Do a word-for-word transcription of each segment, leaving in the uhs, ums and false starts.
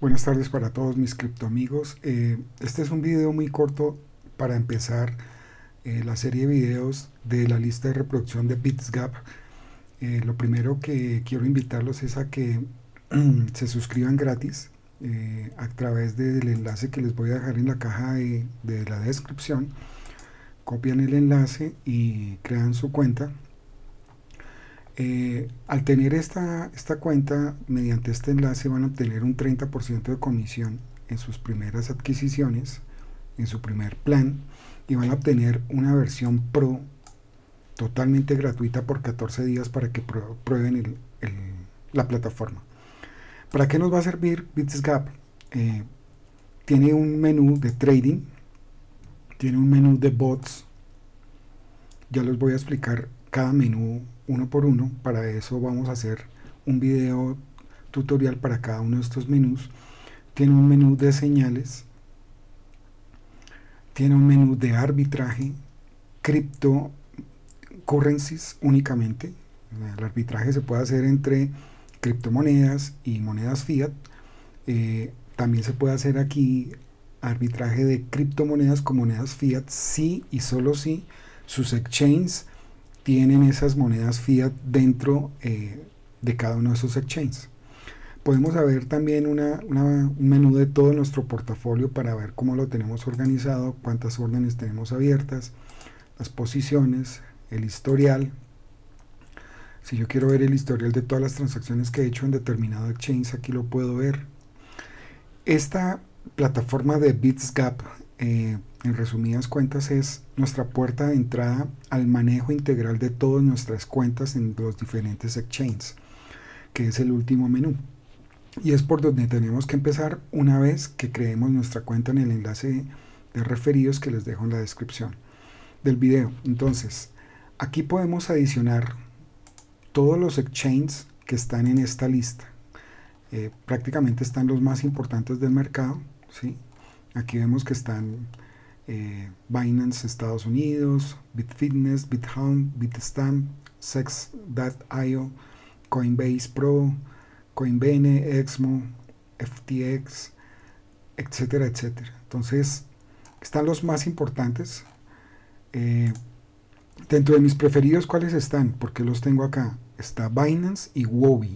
Buenas tardes para todos mis cripto amigos. Eh, este es un video muy corto para empezar eh, la serie de videos de la lista de reproducción de BitsGap. Eh, lo primero que quiero invitarlos es a que se suscriban gratis eh, a través del enlace que les voy a dejar en la caja de, de la descripción. Copian el enlace y crean su cuenta. Eh, al tener esta, esta cuenta, mediante este enlace van a obtener un treinta por ciento de comisión en sus primeras adquisiciones, en su primer plan, y van a obtener una versión Pro totalmente gratuita por catorce días para que prueben el, el, la plataforma. ¿Para qué nos va a servir BitsGap? Eh, tiene un menú de trading, tiene un menú de bots. Ya les voy a explicar cada menú uno por uno. Para eso vamos a hacer un video tutorial para cada uno de estos menús. Tiene un menú de señales, tiene un menú de arbitraje, cryptocurrencies únicamente. El arbitraje se puede hacer entre criptomonedas y monedas fiat. Eh, también se puede hacer aquí arbitraje de criptomonedas con monedas fiat, sí y solo si sus exchanges tienen esas monedas fiat dentro eh, de cada uno de esos exchanges. Podemos ver también una, una, un menú de todo nuestro portafolio para ver cómo lo tenemos organizado, cuántas órdenes tenemos abiertas, las posiciones, el historial. Si yo quiero ver el historial de todas las transacciones que he hecho en determinado exchange, aquí lo puedo ver. Esta plataforma de BitsGap, eh, en resumidas cuentas, es nuestra puerta de entrada al manejo integral de todas nuestras cuentas en los diferentes exchanges, que es el último menú. Y es por donde tenemos que empezar una vez que creemos nuestra cuenta en el enlace de referidos que les dejo en la descripción del video. Entonces, aquí podemos adicionar todos los exchanges que están en esta lista. Eh, prácticamente están los más importantes del mercado, ¿sí? Aquí vemos que están eh, Binance Estados Unidos, Bitfitness, BitHound, Bitstamp, sex punto i o, Coinbase Pro, Coinbene, Exmo, F T X, etcétera, etcétera. Entonces, están los más importantes. Eh, dentro de mis preferidos, ¿cuáles están? Porque los tengo acá. Está Binance y Huobi.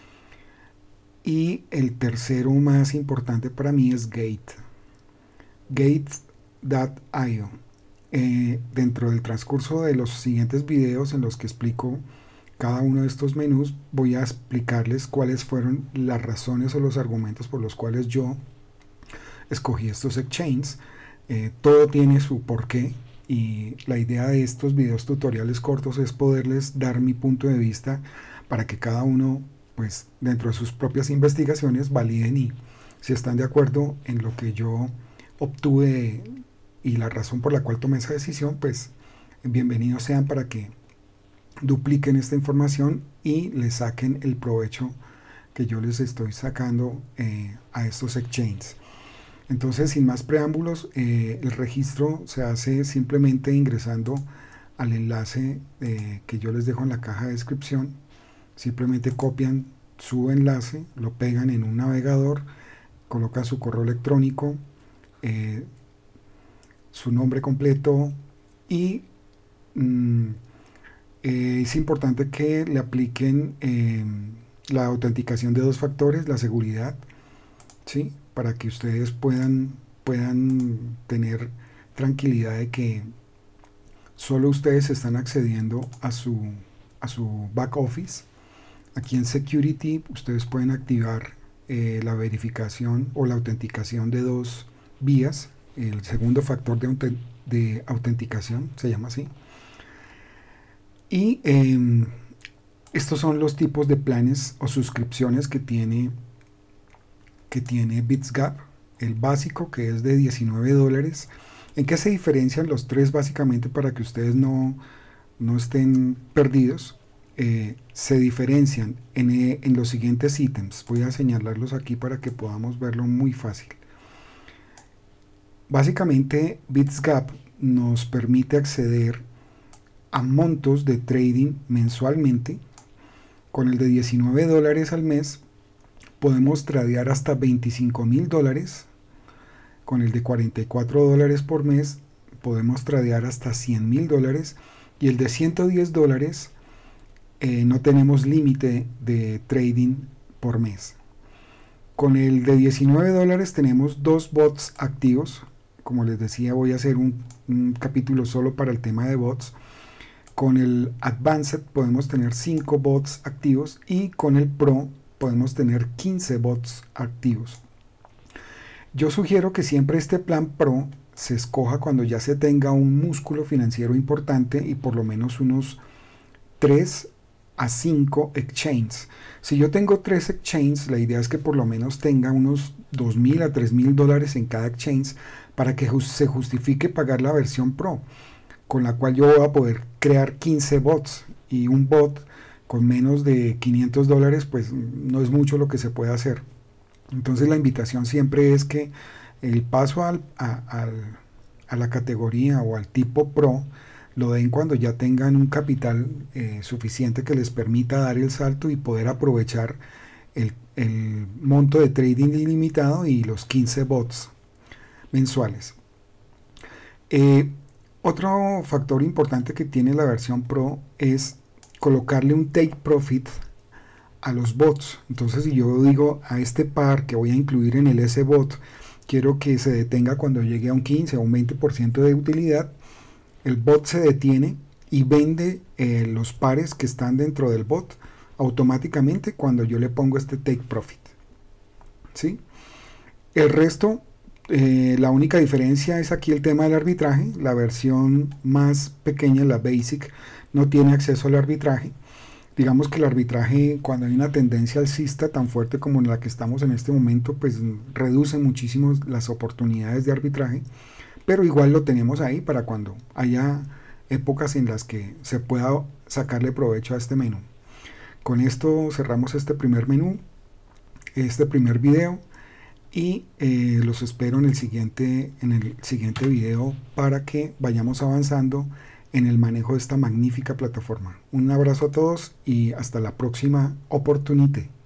Y el tercero más importante para mí es Gate. Gate punto i o. Eh, dentro del transcurso de los siguientes videos en los que explico cada uno de estos menús, voy a explicarles cuáles fueron las razones o los argumentos por los cuales yo escogí estos exchanges. Eh, todo tiene su porqué y la idea de estos videos tutoriales cortos es poderles dar mi punto de vista para que cada uno, pues dentro de sus propias investigaciones, validen y si están de acuerdo en lo que yo obtuve y la razón por la cual tomé esa decisión, pues bienvenidos sean para que dupliquen esta información y le saquen el provecho que yo les estoy sacando eh, a estos exchanges. Entonces, sin más preámbulos, eh, el registro se hace simplemente ingresando al enlace eh, que yo les dejo en la caja de descripción. Simplemente copian su enlace, lo pegan en un navegador, colocan su correo electrónico, eh, su nombre completo y mmm, eh, es importante que le apliquen eh, la autenticación de dos factores, la seguridad, ¿sí? Para que ustedes puedan, puedan tener tranquilidad de que solo ustedes están accediendo a su, a su back office. Aquí en Security ustedes pueden activar eh, la verificación o la autenticación de dos vías, el segundo factor de, de autenticación, se llama así. Y eh, estos son los tipos de planes o suscripciones que tiene, que tiene BitsGap. El básico, que es de diecinueve dólares. ¿En qué se diferencian los tres básicamente para que ustedes no, no estén perdidos? Eh, se diferencian en, en los siguientes ítems. Voy a señalarlos aquí para que podamos verlo muy fácil. Básicamente, BitsGap nos permite acceder a montos de trading mensualmente. Con el de diecinueve dólares al mes podemos tradear hasta veinticinco mil dólares. Con el de cuarenta y cuatro dólares por mes podemos tradear hasta cien mil dólares, y el de ciento diez dólares eh, no tenemos límite de trading por mes. Con el de diecinueve dólares tenemos dos bots activos. Como les decía, voy a hacer un, un capítulo solo para el tema de bots. Con el Advanced podemos tener cinco bots activos, y con el Pro podemos tener quince bots activos. Yo sugiero que siempre este plan Pro se escoja cuando ya se tenga un músculo financiero importante y por lo menos unos tres a cinco exchanges. Si yo tengo tres exchanges, la idea es que por lo menos tenga unos dos mil a tres mil dólares en cada exchange para que se justifique pagar la versión Pro, con la cual yo voy a poder crear quince bots, y un bot con menos de quinientos dólares pues no es mucho lo que se puede hacer. Entonces la invitación siempre es que el paso al, a, al, a la categoría o al tipo Pro lo den cuando ya tengan un capital eh, suficiente que les permita dar el salto y poder aprovechar el, el monto de trading ilimitado y los quince bots mensuales. Eh, otro factor importante que tiene la versión Pro es colocarle un take profit a los bots. Entonces, si yo digo a este par que voy a incluir en el S bot, quiero que se detenga cuando llegue a un quince o un veinte por ciento de utilidad, el bot se detiene y vende eh, los pares que están dentro del bot automáticamente cuando yo le pongo este take profit. ¿Sí? El resto, eh, la única diferencia es aquí el tema del arbitraje. La versión más pequeña, la Basic, no tiene acceso al arbitraje. Digamos que el arbitraje, cuando hay una tendencia alcista tan fuerte como la que estamos en este momento, pues reduce muchísimo las oportunidades de arbitraje, pero igual lo tenemos ahí para cuando haya épocas en las que se pueda sacarle provecho a este menú. Con esto cerramos este primer menú, este primer video, y eh, los espero en el siguiente, en el siguiente video para que vayamos avanzando en el manejo de esta magnífica plataforma. Un abrazo a todos y hasta la próxima oportunidad.